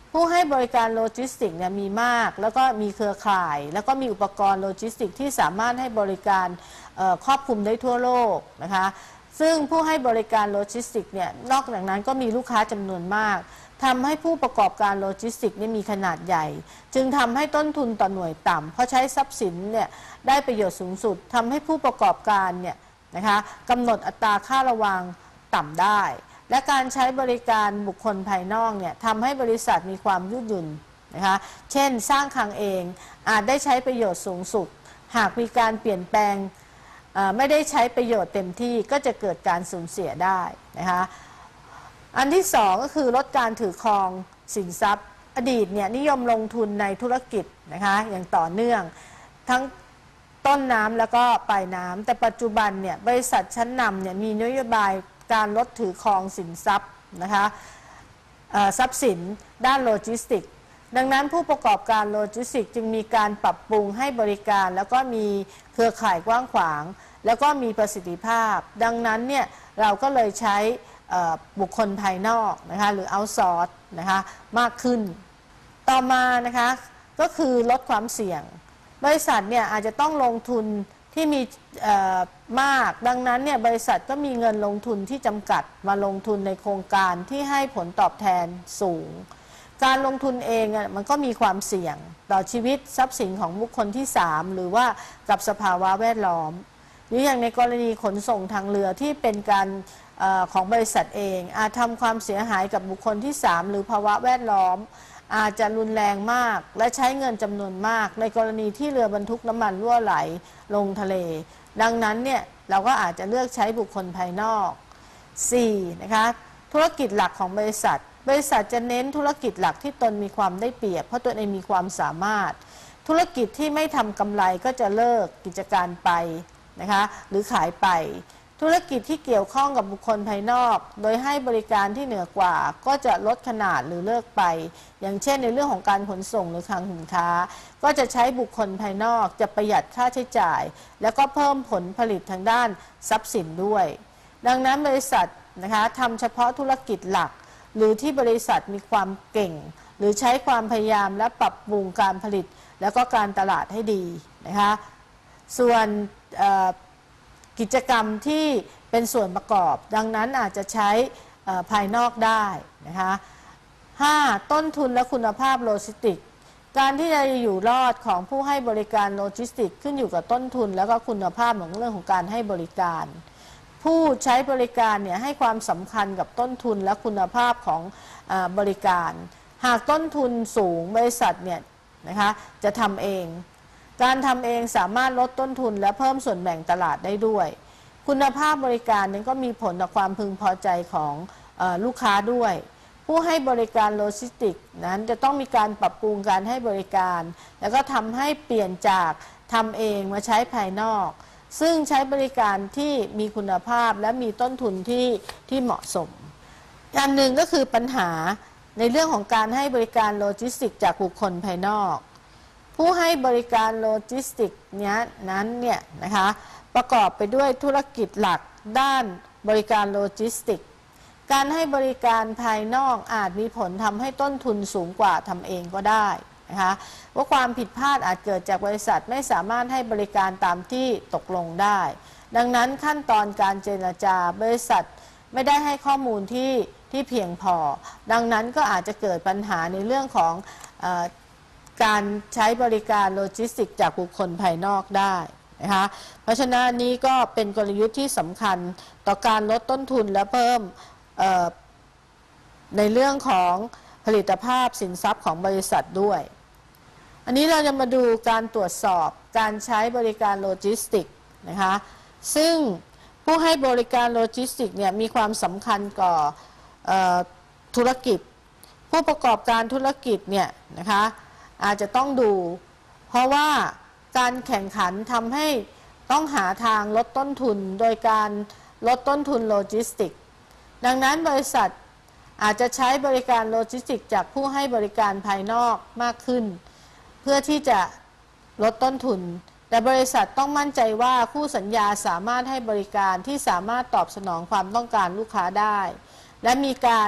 ผู้ให้บริการโลจิสติกเนี่ยมีมากแล้วก็มีเครือข่ายแล้วก็มีอุปกรณ์โลจิสติกที่สามารถให้บริการครอบคลุมได้ทั่วโลกนะคะซึ่งผู้ให้บริการโลจิสติกเนี่ยนอกจากนั้นก็มีลูกค้าจำนวนมากทำให้ผู้ประกอบการโลจิสติกนี่มีขนาดใหญ่จึงทำให้ต้นทุนต่อหน่วยต่ำเพราะใช้ทรัพย์สินเนี่ยได้ประโยชน์สูงสุดทำให้ผู้ประกอบการเนี่ยนะคะกำหนดอัตราค่าระวางต่ำได้และการใช้บริการบุคคลภายนอกเนี่ยทำให้บริษัทมีความยืดหยุ่นนะคะเช่นสร้างคลังเองอาจได้ใช้ประโยชน์สูงสุดหากมีการเปลี่ยนแปลงไม่ได้ใช้ประโยชน์เต็มที่ก็จะเกิดการสูญเสียได้นะคะอันที่สองก็คือลดการถือครองสินทรัพย์อดีตเนี่ยนิยมลงทุนในธุรกิจนะคะอย่างต่อเนื่องทั้งต้นน้ำแล้วก็ปลายน้ำแต่ปัจจุบันเนี่ยบริษัทชั้นนำเนี่ยมีนโยบายการลดถือครองสินทรัพย์นะคะทรัพย์สินด้านโลจิสติกดังนั้นผู้ประกอบการโลจิสติกจึงมีการปรับปรุงให้บริการแล้วก็มีเครือข่ายกว้างขวางแล้วก็มีประสิทธิภาพดังนั้นเนี่ยเราก็เลยใช้บุคคลภายนอกนะคะหรือเอาท์ซอร์สนะคะมากขึ้นต่อมานะคะก็คือลดความเสี่ยงบริษัทเนี่ยอาจจะต้องลงทุนที่มีมากดังนั้นเนี่ยบริษัทก็มีเงินลงทุนที่จำกัดมาลงทุนในโครงการที่ให้ผลตอบแทนสูงการลงทุนเองมันก็มีความเสี่ยงต่อชีวิตทรัพย์สินของบุคคลที่สามหรือว่ากับสภาวะแวดล้อมหรืออย่างในกรณีขนส่งทางเรือที่เป็นการอของบริษัทเองอาจทำความเสียหายกับบุคคลที่สามหรือภาวะแวดล้อมอาจจะรุนแรงมากและใช้เงินจำนวนมากในกรณีที่เรือบรรทุกน้ำมันรั่วไหลลงทะเลดังนั้นเนี่ยเราก็อาจจะเลือกใช้บุคคลภายนอก สี่. นะคะธุรกิจหลักของบริษัทบริษัทจะเน้นธุรกิจหลักที่ตนมีความได้เปรียบเพราะตนเองมีความสามารถธุรกิจที่ไม่ทำกำไรก็จะเลิกกิจการไปนะคะหรือขายไปธุรกิจที่เกี่ยวข้องกับบุคคลภายนอกโดยให้บริการที่เหนือกว่าก็จะลดขนาดหรือเลิกไปอย่างเช่นในเรื่องของการขนส่งหรือคลังสินค้าก็จะใช้บุคคลภายนอกจะประหยัดค่าใช้จ่ายแล้วก็เพิ่มผลผลิตทางด้านทรัพย์สินด้วยดังนั้นบริษัทนะคะทำเฉพาะธุรกิจหลักหรือที่บริษัทมีความเก่งหรือใช้ความพยายามและปรับปรุงการผลิตแล้วก็การตลาดให้ดีนะคะส่วนกิจกรรมที่เป็นส่วนประกอบดังนั้นอาจจะใช้ภายนอกได้นะคะห้าต้นทุนและคุณภาพโลจิสติกการที่จะอยู่รอดของผู้ให้บริการโลจิสติกขึ้นอยู่กับต้นทุนและก็คุณภาพของเรื่องของการให้บริการผู้ใช้บริการเนี่ยให้ความสำคัญกับต้นทุนและคุณภาพของบริการหากต้นทุนสูงบริษัทเนี่ยนะคะจะทำเองการทำเองสามารถลดต้นทุนและเพิ่มส่วนแบ่งตลาดได้ด้วยคุณภาพบริการนั้นก็มีผลต่อความพึงพอใจของเอ่อลูกค้าด้วยผู้ให้บริการโลจิสติกนั้นจะต้องมีการปรับปรุงการให้บริการแล้วก็ทำให้เปลี่ยนจากทำเองมาใช้ภายนอกซึ่งใช้บริการที่มีคุณภาพและมีต้นทุนที่ที่เหมาะสมอันหนึ่งก็คือปัญหาในเรื่องของการให้บริการโลจิสติกจากบุคคลภายนอกผู้ให้บริการโลจิสติกนี้นั้นเนี่ยนะคะประกอบไปด้วยธุรกิจหลักด้านบริการโลจิสติกการให้บริการภายนอกอาจมีผลทำให้ต้นทุนสูงกว่าทำเองก็ได้นะคะว่าความผิดพลาดอาจเกิดจากบริษัทไม่สามารถให้บริการตามที่ตกลงได้ดังนั้นขั้นตอนการเจรจาบริษัทไม่ได้ให้ข้อมูลที่ที่เพียงพอดังนั้นก็อาจจะเกิดปัญหาในเรื่องของเอ่อการใช้บริการโลจิสติกจากบุคคลภายนอกได้นะคะเพราะฉะนั้นนี้ก็เป็นกลยุทธ์ที่สำคัญต่อการลดต้นทุนและเพิ่มในเรื่องของผลิตภาพสินทรัพย์ของบริษัทด้วยอันนี้เราจะมาดูการตรวจสอบการใช้บริการโลจิสติกนะคะซึ่งผู้ให้บริการโลจิสติกเนี่ยมีความสำคัญก่อธุรกิจผู้ประกอบการธุรกิจเนี่ยนะคะอาจจะต้องดูเพราะว่าการแข่งขันทำให้ต้องหาทางลดต้นทุนโดยการลดต้นทุนโลจิสติกดังนั้นบริษัทอาจจะใช้บริการโลจิสติกจากผู้ให้บริการภายนอกมากขึ้นเพื่อที่จะลดต้นทุนแต่บริษัทต้องมั่นใจว่าคู่สัญญาสามารถให้บริการที่สามารถตอบสนองความต้องการลูกค้าได้และมีการ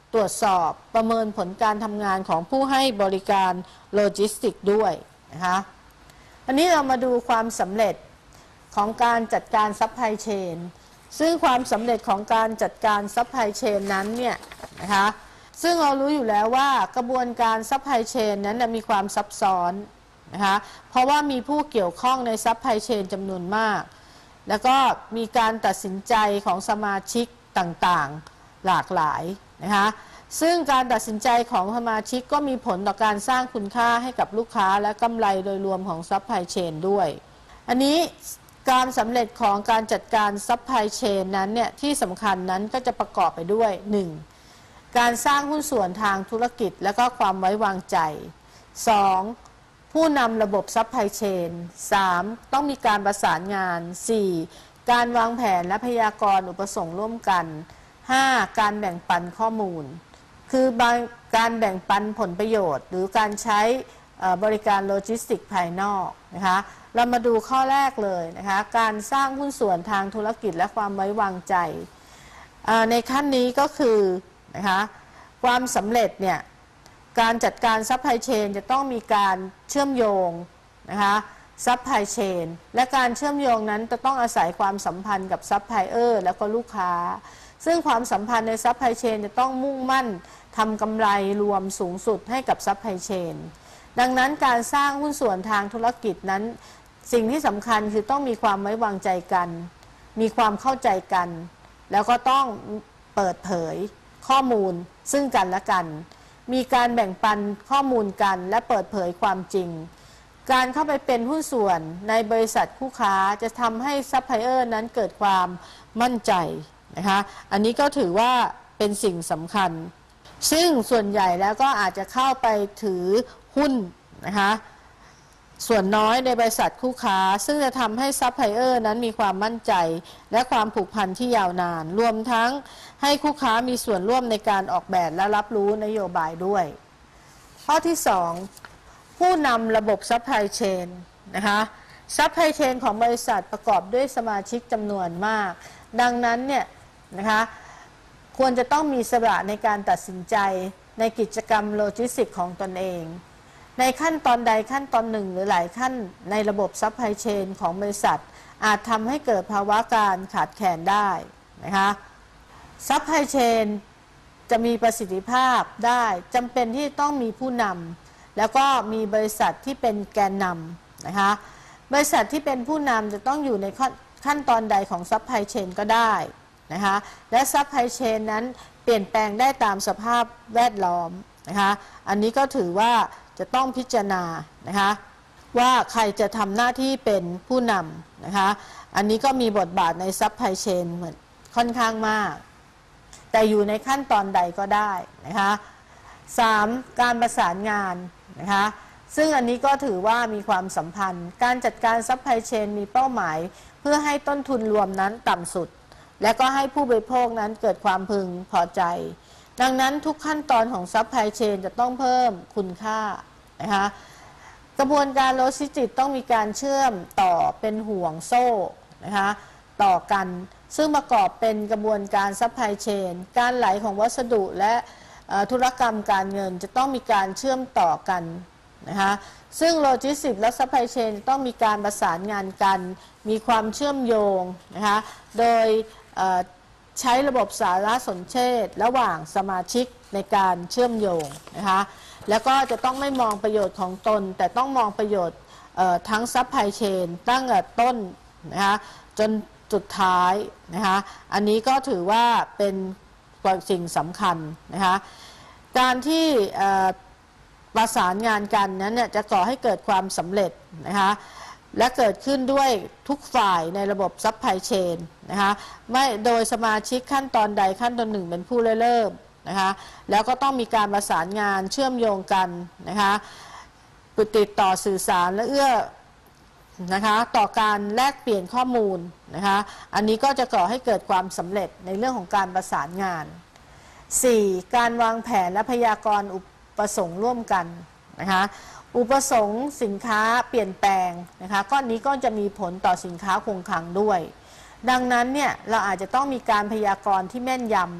ตรวจสอบประเมินผลการทำงานของผู้ให้บริการโลจิสติกส์ด้วยนะคะอันนี้เรามาดูความสำเร็จของการจัดการซัพพลายเชนซึ่งความสำเร็จของการจัดการซัพพลายเชนนั้นเนี่ยนะคะซึ่งเรารู้อยู่แล้วว่ากระบวนการซัพพลายเชนนั้นมีความซับซ้อนนะคะเพราะว่ามีผู้เกี่ยวข้องในซัพพลายเชนจำนวนมากแล้วก็มีการตัดสินใจของสมาชิกต่างๆหลากหลายนะคะซึ่งการตัดสินใจของสมาชิกก็มีผลต่อการสร้างคุณค่าให้กับลูกค้าและกำไรโดยรวมของซัพพลายเชนด้วยอันนี้การสำเร็จของการจัดการซัพพลายเชนนั้นเนี่ยที่สำคัญนั้นก็จะประกอบไปด้วย หนึ่ง การสร้างหุ้นส่วนทางธุรกิจและก็ความไว้วางใจ สอง ผู้นำระบบซัพพลายเชน สาม ต้องมีการประสานงาน สี่ การวางแผนและพยากรณ์อุปสงค์ร่วมกัน ห้า การแบ่งปันข้อมูลคือบางการแบ่งปันผลประโยชน์หรือการใช้บริการโลจิสติกส์ภายนอกนะคะเรามาดูข้อแรกเลยนะคะการสร้างหุ้นส่วนทางธุรกิจและความไว้วางใจในขั้นนี้ก็คือนะคะความสำเร็จเนี่ยการจัดการซัพพลายเชนจะต้องมีการเชื่อมโยงนะคะซัพพลายเชนและการเชื่อมโยงนั้นจะต้องอาศัยความสัมพันธ์กับซัพพลายเออร์แล้วก็ลูกค้าซึ่งความสัมพันธ์ในซัพพลายเชนจะต้องมุ่งมั่นทำกำไรรวมสูงสุดให้กับซัพพลายเชนดังนั้นการสร้างหุ้นส่วนทางธุรกิจนั้นสิ่งที่สำคัญคือต้องมีความไว้วางใจกันมีความเข้าใจกันแล้วก็ต้องเปิดเผยข้อมูลซึ่งกันและกันมีการแบ่งปันข้อมูลกันและเปิดเผยความจริงการเข้าไปเป็นหุ้นส่วนในบริษัทคู่ค้าจะทำให้ซัพพลายเออร์นั้นเกิดความมั่นใจนะคะอันนี้ก็ถือว่าเป็นสิ่งสำคัญซึ่งส่วนใหญ่แล้วก็อาจจะเข้าไปถือหุ้นนะคะส่วนน้อยในบริษัทคู่ค้าซึ่งจะทำให้ซัพพลายเออร์นั้นมีความมั่นใจและความผูกพันที่ยาวนานรวมทั้งให้คู่ค้ามีส่วนร่วมในการออกแบบและรับรู้นโยบายด้วยข้อที่สองผู้นำระบบซัพพลายเชนนะคะซัพพลายเชนของบริษัทประกอบด้วยสมาชิกจำนวนมากดังนั้นเนี่ยนะคะควรจะต้องมีอิสระในการตัดสินใจในกิจกรรมโลจิสติกของตนเองในขั้นตอนใดขั้นตอนหนึ่งหรือหลายขั้นในระบบซัพพลายเชนของบริษัทอาจทำให้เกิดภาวะการขาดแคลนได้นะคะซัพพลายเชนจะมีประสิทธิภาพได้จำเป็นที่ต้องมีผู้นำแล้วก็มีบริษัทที่เป็นแกนนำนะคะบริษัทที่เป็นผู้นำจะต้องอยู่ในขั้นตอนใดของซัพพลายเชนก็ได้นะคะและซัพพลายเชนนั้นเปลี่ยนแปลงได้ตามสภาพแวดล้อมนะคะอันนี้ก็ถือว่าจะต้องพิจารณานะคะว่าใครจะทำหน้าที่เป็นผู้นำนะคะอันนี้ก็มีบทบาทในซัพพลายเชนเหมือนค่อนข้างมากแต่อยู่ในขั้นตอนใดก็ได้นะคะสามการประสานงานนะคะซึ่งอันนี้ก็ถือว่ามีความสัมพันธ์การจัดการซัพพลายเชนมีเป้าหมายเพื่อให้ต้นทุนรวมนั้นต่ำสุดและก็ให้ผู้บริโภคนั้นเกิดความพึงพอใจดังนั้นทุกขั้นตอนของซัพพลายเชนจะต้องเพิ่มคุณค่านะคะกระบวนการโลจิสติกส์ต้องมีการเชื่อมต่อเป็นห่วงโซ่นะคะต่อกันซึ่งประกอบเป็นกระบวนการซัพพลายเชนการไหลของวัสดุและธุรกรรมการเงินจะต้องมีการเชื่อมต่อกันนะคะซึ่งโลจิสติกส์และซัพพลายเชนต้องมีการประสานงานกันมีความเชื่อมโยงนะคะโดยใช้ระบบสารสนเทศระหว่างสมาชิกในการเชื่อมโยงนะคะแล้วก็จะต้องไม่มองประโยชน์ของตนแต่ต้องมองประโยชน์ทั้งซัพพลายเชนตั้งแต่ต้นนะคะจนสุดท้ายนะคะอันนี้ก็ถือว่าเป็นสิ่งสำคัญนะคะการที่ประสานงานกันนั้นเนี่ยจะก่อให้เกิดความสำเร็จนะคะและเกิดขึ้นด้วยทุกฝ่ายในระบบซัพพลายเชนนะคะไม่โดยสมาชิกขั้นตอนใดขั้นตอนหนึ่งเป็นผู้เริ่มนะคะแล้วก็ต้องมีการประสานงานเชื่อมโยงกันนะคะติดต่อสื่อสารและเอื้อนะคะต่อการแลกเปลี่ยนข้อมูลนะคะอันนี้ก็จะก่อให้เกิดความสำเร็จในเรื่องของการประสานงาน สี่ การวางแผนและพยากรณ์อุปสงค์ร่วมกันนะคะอุปสงค์สินค้าเปลี่ยนแปลงนะคะก้อนนี้ก็จะมีผลต่อสินค้าคงคลังด้วยดังนั้นเนี่ยเราอาจจะต้องมีการพยากรณ์ที่แม่นยำ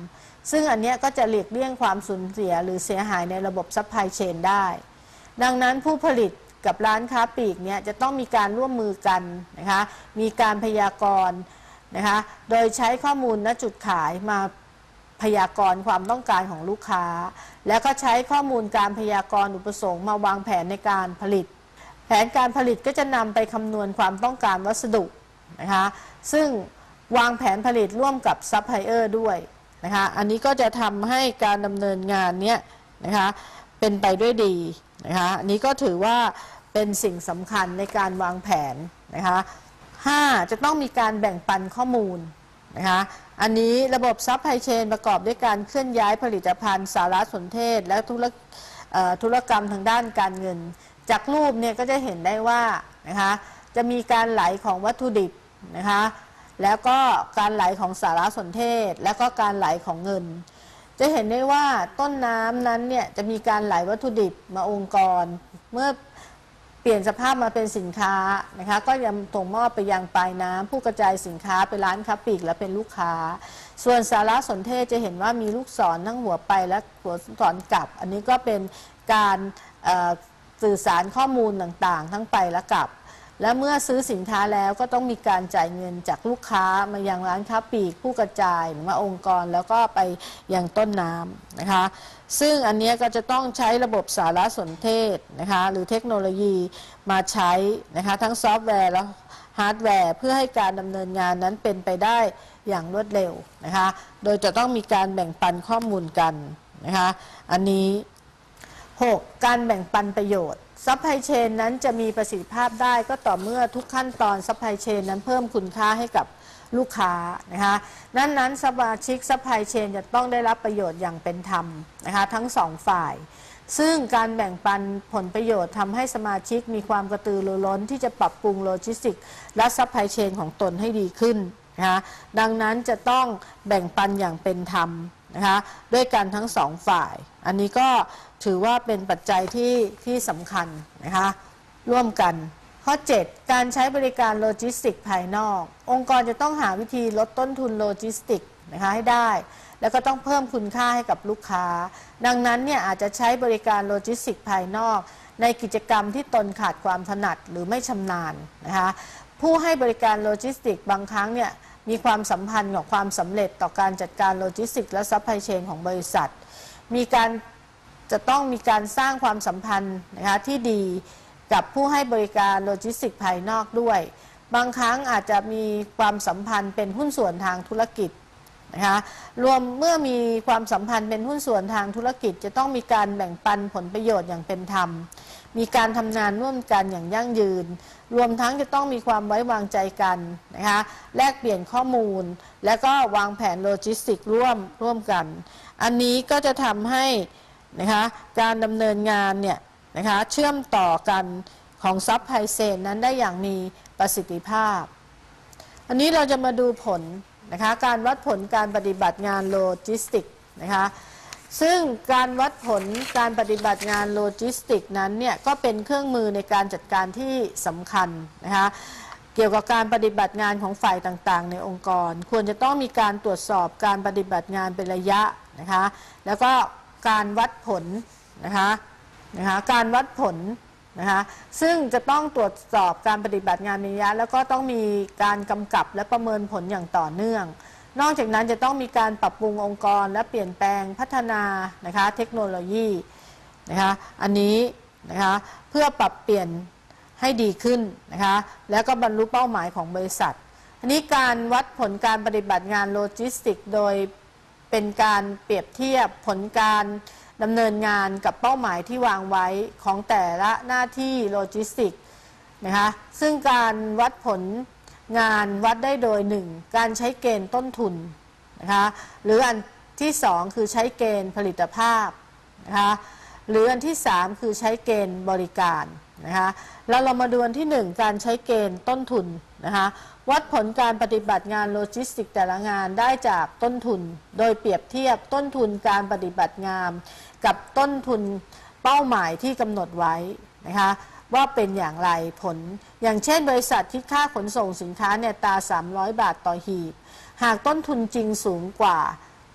ซึ่งอันนี้ก็จะหลีกเลี่ยงความสูญเสียหรือเสียหายในระบบซัพพลายเชนได้ดังนั้นผู้ผลิตกับร้านค้าปลีกเนี่ยจะต้องมีการร่วมมือกันนะคะมีการพยากรณ์นะคะโดยใช้ข้อมูลณจุดขายมาพยากรณ์ความต้องการของลูกค้าแล้วก็ใช้ข้อมูลการพยากรณ์อุปสงค์มาวางแผนในการผลิตแผนการผลิตก็จะนำไปคำนวณความต้องการวัสดุนะคะซึ่งวางแผนผลิตร่วมกับซัพพลายเออร์ด้วยนะคะอันนี้ก็จะทำให้การดำเนินงานเนี้ยนะคะเป็นไปด้วยดีนะคะอันนี้ก็ถือว่าเป็นสิ่งสำคัญในการวางแผนนะคะห้าจะต้องมีการแบ่งปันข้อมูลนะคะอันนี้ระบบซัพพลายเชนประกอบด้วยการเคลื่อนย้ายผลิตภัณฑ์สารสนเทศและธุรธุรกรรมทางด้านการเงินจากรูปเนี่ยก็จะเห็นได้ว่านะคะจะมีการไหลของวัตถุดิบนะคะแล้วก็การไหลของสารสนเทศแล้วก็การไหลของเงินจะเห็นได้ว่าต้นน้ำนั้นเนี่ยจะมีการไหลวัตถุดิบมาองค์กรเมื่อเปลี่ยนสภาพมาเป็นสินค้านะคะก็ยังส่งมอบไปยังปลายน้ำผู้กระจายสินค้าไปร้านค้าปลีกและเป็นลูกค้าส่วนสารสนเทศจะเห็นว่ามีลูกศรทั้งหัวไปและหัวศรกลับอันนี้ก็เป็นการสื่อสารข้อมูลต่างๆทั้งไปและกลับและเมื่อซื้อสินค้าแล้วก็ต้องมีการจ่ายเงินจากลูกค้ามายังร้านค้าปลีกผู้กระจายมาองค์กรแล้วก็ไปยังต้นน้ำนะคะซึ่งอันนี้ก็จะต้องใช้ระบบสารสนเทศนะคะหรือเทคโนโลยีมาใช้นะคะทั้งซอฟต์แวร์และฮาร์ดแวร์เพื่อให้การดำเนินงานนั้นเป็นไปได้อย่างรวดเร็วนะคะโดยจะต้องมีการแบ่งปันข้อมูลกันนะคะอันนี้หกการแบ่งปันประโยชน์ซัพพลายเชนนั้นจะมีประสิทธิภาพได้ก็ต่อเมื่อทุกขั้นตอนซัพพลายเชนนั้นเพิ่มคุณค่าให้กับลูกค้านะคะนั้นนั้นสมาชิกซัพพลายเชนจะต้องได้รับประโยชน์อย่างเป็นธรรมนะคะทั้งสองฝ่ายซึ่งการแบ่งปันผลประโยชน์ทำให้สมาชิกมีความกระตือรือร้นที่จะปรับปรุงโลจิสติกส์และซัพพลายเชนของตนให้ดีขึ้นนะคะดังนั้นจะต้องแบ่งปันอย่างเป็นธรรมนะคะด้วยกันทั้งสองฝ่ายอันนี้ก็ถือว่าเป็นปัจจัยที่ที่สำคัญนะคะร่วมกันข้อเจ็ดการใช้บริการโลจิสติกส์ภายนอกองค์กรจะต้องหาวิธีลดต้นทุนโลจิสติกส์นะคะให้ได้แล้วก็ต้องเพิ่มคุณค่าให้กับลูกค้าดังนั้นเนี่ยอาจจะใช้บริการโลจิสติกส์ภายนอกในกิจกรรมที่ตนขาดความถนัดหรือไม่ชำนาญนะคะผู้ให้บริการโลจิสติกส์บางครั้งเนี่ยมีความสัมพันธ์กับความสำเร็จต่อการจัดการโลจิสติกส์และซัพพลายเชนของบริษัทมีการจะต้องมีการสร้างความสัมพันธ์นะคะที่ดีกับผู้ให้บริการโลจิสติกส์ภายนอกด้วยบางครั้งอาจจะมีความสัมพันธ์เป็นหุ้นส่วนทางธุรกิจนะคะรวมเมื่อมีความสัมพันธ์เป็นหุ้นส่วนทางธุรกิจจะต้องมีการแบ่งปันผลประโยชน์อย่างเป็นธรรมมีการทำงานร่วมกันอย่างยั่งยืนรวมทั้งจะต้องมีความไว้วางใจกันนะคะแลกเปลี่ยนข้อมูลและก็วางแผนโลจิสติกส์ร่วมร่วมกันอันนี้ก็จะทำให้นะคะการดำเนินงานเนี่ยนะคะเชื่อมต่อกันของซัพพลายเชนนั้นได้อย่างมีประสิทธิภาพอันนี้เราจะมาดูผลนะคะการวัดผลการปฏิบัติงานโลจิสติกส์นะคะซึ่งการวัดผลการปฏิบัติงานโลจิสติกส์นั้นเนี่ยก็เป็นเครื่องมือในการจัดการที่สำคัญนะคะเกี่ยวกับการปฏิบัติงานของฝ่ายต่างๆในองค์กรควรจะต้องมีการตรวจสอบการปฏิบัติงานเป็นระยะนะคะแล้วก็การวัดผลนะคะนะคะการวัดผลนะคะซึ่งจะต้องตรวจสอบการปฏิบัติงานระยะแล้วก็ต้องมีการกำกับและประเมินผลอย่างต่อเนื่องนอกจากนั้นจะต้องมีการปรับปรุงองค์กรและเปลี่ยนแปลงพัฒนานะคะเทคโนโลยีนะคะอันนี้นะคะเพื่อปรับเปลี่ยนให้ดีขึ้นนะคะแล้วก็บรรลุเป้าหมายของบริษัทอันนี้การวัดผลการปฏิบัติงานโลจิสติกส์โดยเป็นการเปรียบเทียบผลการดำเนินงานกับเป้าหมายที่วางไว้ของแต่ละหน้าที่โลจิสติกส์นะคะซึ่งการวัดผลงานวัดได้โดยหนึ่งการใช้เกณฑ์ต้นทุนนะคะหรืออันที่สองคือใช้เกณฑ์ผลิตภาพนะคะหรืออันที่สามคือใช้เกณฑ์บริการนะคะแล้วเรามาดูอันที่หนึ่งการใช้เกณฑ์ต้นทุนนะคะวัดผลการปฏิบัติงานโลจิสติกส์แต่ละงานได้จากต้นทุนโดยเปรียบเทียบต้นทุนการปฏิบัติงานกับต้นทุนเป้าหมายที่กำหนดไว้นะคะว่าเป็นอย่างไรผลอย่างเช่นบริษัทที่ค่าขนส่งสินค้าเนี่ยตาสามร้อยบาทต่อหีบหากต้นทุนจริงสูงกว่า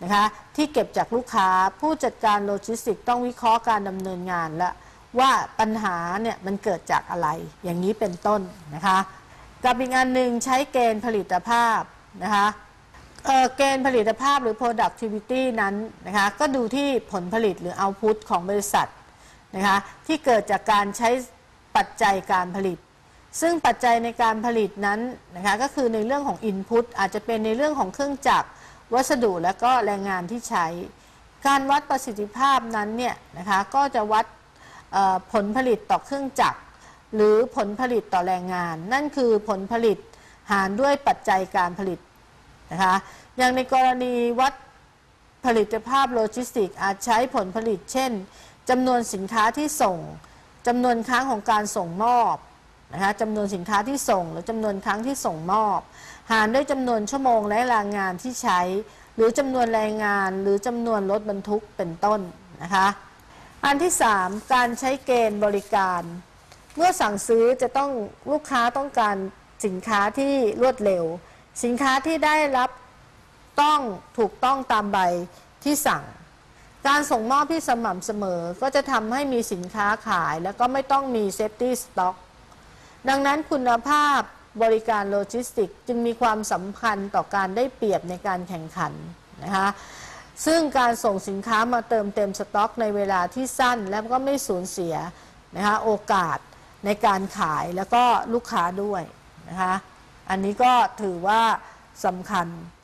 นะคะที่เก็บจากลูกค้าผู้จัดการโลจิสติกส์ต้องวิเคราะห์การดำเนินงานและว่าปัญหาเนี่ยมันเกิดจากอะไรอย่างนี้เป็นต้นนะคะกับอีกอันหนึ่งใช้เกณฑ์ผลิตภาพนะคะเอ่อเกณฑ์ผลิตภาพหรือ productivity นั้นนะคะก็ดูที่ผลผลิตหรือ output ของบริษัทนะคะที่เกิดจากการใช้ปัจจัยการผลิตซึ่งปัจจัยในการผลิตนั้นนะคะก็คือในเรื่องของ input อาจจะเป็นในเรื่องของเครื่องจักรวัสดุและก็แรงงานที่ใช้การวัดประสิทธิภาพนั้นเนี่ยนะคะก็จะวัดผลผลิตต่อเครื่องจักรหรือผลผลิตต่อแรงงานนั่นคือผลผลิตหารด้วยปัจจัยการผลิตนะคะอย่างในกรณีวัดผลิตภาพโลจิสติกส์อาจใช้ผลผลิตเช่นจำนวนสินค้าที่ส่งจำนวนครั้งของการส่งมอบนะคะจำนวนสินค้าที่ส่งหรือจำนวนครั้งที่ส่งมอบหารด้วยจำนวนชั่วโมงและแรงงานที่ใช้หรือจำนวนแรงงานหรือจำนวนรถบรรทุกเป็นต้นนะคะอันที่สามการใช้เกณฑ์บริการเมื่อสั่งซื้อจะต้องลูกค้าต้องการสินค้าที่รวดเร็วสินค้าที่ได้รับต้องถูกต้องตามใบที่สั่งการส่งมอบที่สม่ำเสมอก็จะทำให้มีสินค้าขายแล้วก็ไม่ต้องมีเซฟตี้สต็อกดังนั้นคุณภาพบริการโลจิสติกส์จึงมีความสำคัญต่อการได้เปรียบในการแข่งขันนะคะซึ่งการส่งสินค้ามาเติมเต็มสต็อกในเวลาที่สั้นและก็ไม่สูญเสียนะคะโอกาสในการขายแล้วก็ลูกค้าด้วยนะคะอันนี้ก็ถือว่าสำคัญ